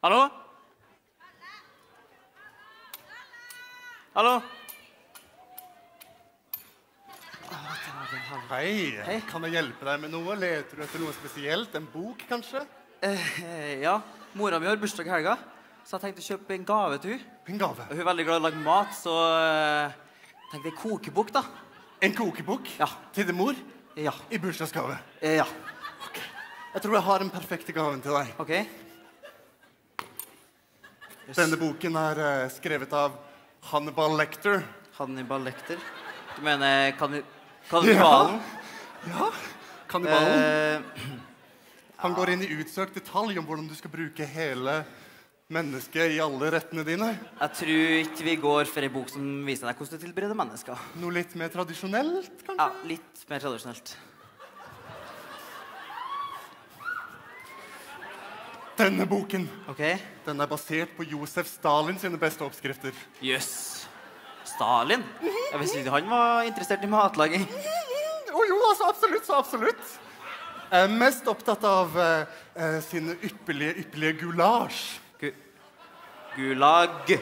Hallo? Hallo? Hei. Hei. Kan jeg hjelpe deg med noe? Leter du etter noe spesielt? En bok, kanskje? Ja, mora mi har bursdag i helga, så jeg tenkte å kjøpe en gave til hun. En gave? Hun er veldig glad i å lage mat, så tenkte jeg kokebok da. En kokebok? Ja. Til din mor? Ja. I bursdagsgave? Ja. Jeg tror jeg har en perfekte gaven til deg. Ok. Denne boken er skrevet av Hannibal Lecter. Hannibal Lecter. Du mener kannibalen? Ja, kannibalen. Han går inn i utsøkt detalj om hvordan du skal bruke hele mennesket i alle rettene dine. Jeg tror ikke vi går for en bok som viser deg hvordan du tilbereder mennesker. Noe litt mer tradisjonelt, kanskje? Ja, litt mer tradisjonelt. Denne boken, Ok. den er basert på Josef Stalin sine beste oppskrifter. Jøss. Stalin? Jeg visste ikke han var interessert i matlaging. Jo, altså, absolutt, så absolutt. Jeg er mest opptatt av sine ypperlige gulasj. Gulag.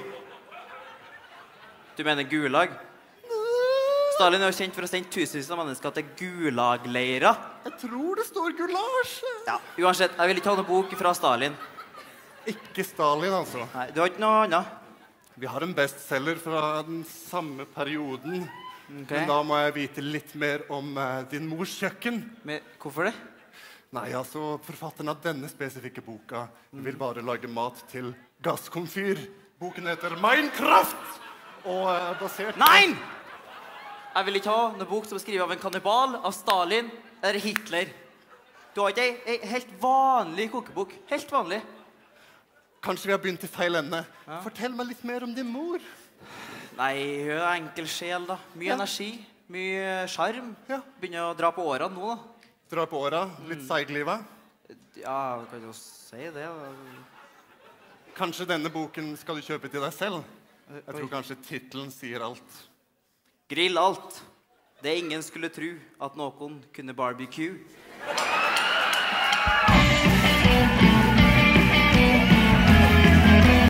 Du mener gulag? Stalin er jo kjent for å sende tusenvis av mennesker til gulagleirer. Jeg tror det står gulasj. Ja, uansett, jeg vil ikke ha noen bok fra Stalin. Ikke Stalin, altså. Nei, du har ikke noe annet? Vi har en bestseller fra den samme perioden. Ok. Men da må jeg vite litt mer om din mors kjøkken. Men hvorfor det? Nei, altså, forfatteren av denne spesifikke boka vil bare lage mat til gasskomfyr. Boken heter Minecraft! Og er basert på... Nei! Jeg vil ikke ha noen bok som er skrevet av en kannibal, av Stalin eller Hitler. Du har ikke en helt vanlig kokebok. Helt vanlig. Kanskje vi har begynt i feil ende. Fortell meg litt mer om din mor. Nei, hun er enkel sjel da. Mye energi, mye sjarm. Ja. Begynner å dra på årene nå da. Dra på åra, litt seiglivet. Ja, kan du jo si det da. Kanskje denne boken skal du kjøpe til deg selv? Jeg tror kanskje titelen sier alt. Grill alt. Det ingen skulle tro at noen kunne barbecue.